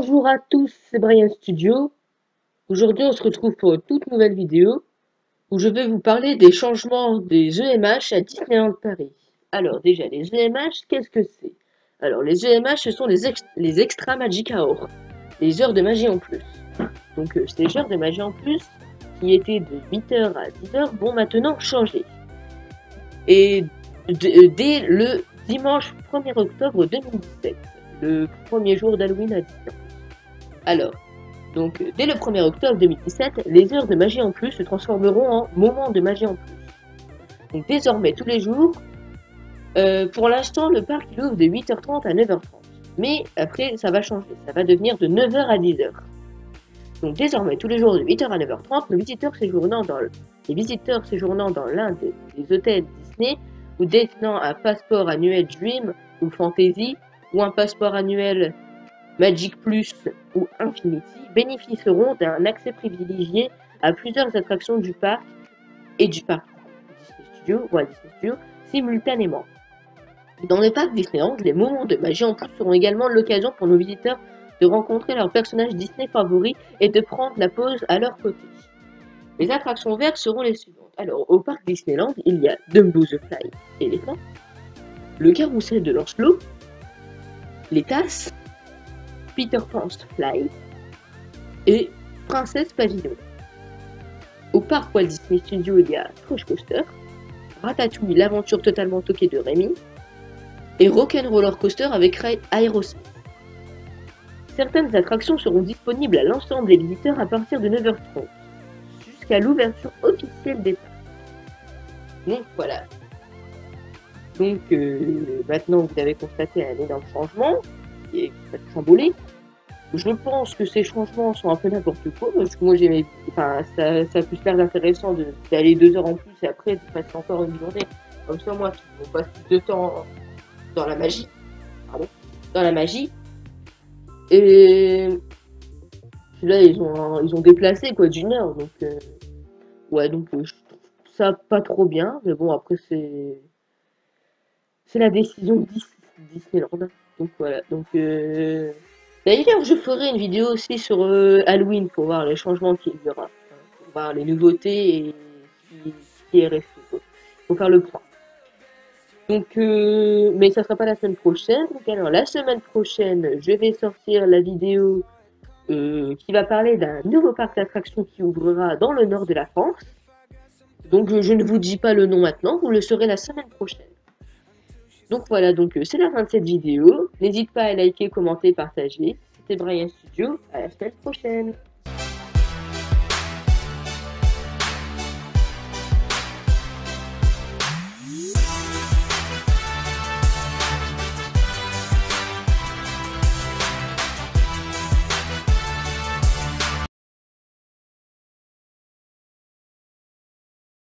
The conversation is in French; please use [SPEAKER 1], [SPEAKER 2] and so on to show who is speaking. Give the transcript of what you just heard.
[SPEAKER 1] Bonjour à tous, c'est Brian Studio. Aujourd'hui, on se retrouve pour une toute nouvelle vidéo où je vais vous parler des changements des EMH à Disneyland Paris. Alors déjà, les EMH, qu'est-ce que c'est? Alors les EMH, ce sont les Extra Magic Hours, les heures de magie en plus. Donc ces heures de magie en plus, qui étaient de 8h à 10h, vont maintenant changer. Et dès le dimanche 1er octobre 2017, le premier jour d'Halloween à Disneyland. Alors, donc, dès le 1er octobre 2017, les heures de magie en plus se transformeront en moments de magie en plus. Donc, désormais, tous les jours, pour l'instant, le parc il ouvre de 8h30 à 9h30. Mais après, ça va changer. Ça va devenir de 9h à 10h. Donc, désormais, tous les jours de 8h à 9h30, les visiteurs séjournant dans l'un des hôtels Disney ou détenant un passeport annuel Dream ou Fantasy ou un passeport annuel Magic Plus ou Infinity bénéficieront d'un accès privilégié à plusieurs attractions du parc et du parc Walt Disney Studios simultanément. Dans le parc Disneyland, les moments de magie en plus seront également l'occasion pour nos visiteurs de rencontrer leurs personnages Disney favoris et de prendre la pause à leur côté. Les attractions vertes seront les suivantes. Alors, au parc Disneyland, il y a Dumbo the Fly éléphant, le carrousel de Lancelot, les tasses, Peter Pan's Fly et Princesse Pavillon. Au parc Walt Disney Studios, il y a Crush Coaster, Ratatouille, l'aventure totalement toquée de Rémi et Rock'n'Roller Coaster avec Aerosmith. Certaines attractions seront disponibles à l'ensemble des visiteurs à partir de 9h30 jusqu'à l'ouverture officielle des parcs. Donc voilà. Donc maintenant vous avez constaté un énorme changement qui va être chamboulé. Je pense que ces changements sont un peu n'importe quoi, parce que moi j'aimais, enfin ça a plus l'air intéressant d'aller 2 heures en plus et après de passer encore une journée. Comme ça moi on passe plus de temps dans la magie. Dans la magie. Et là ils ont déplacé quoi d'une heure, donc ouais donc je trouve ça pas trop bien, mais bon après c'est la décision de Disneyland. Donc voilà, donc d'ailleurs, je ferai une vidéo aussi sur Halloween pour voir les changements qu'il y aura, pour voir les nouveautés et ce qui est resté. Faut faire le point. Donc, mais ça sera pas la semaine prochaine. Donc, alors, la semaine prochaine, je vais sortir la vidéo qui va parler d'un nouveau parc d'attractions qui ouvrira dans le nord de la France. Donc, je ne vous dis pas le nom maintenant, vous le saurez la semaine prochaine. Donc voilà, donc c'est la fin de cette vidéo. N'hésite pas à liker, commenter, partager. C'était Brian Studio. À la semaine prochaine.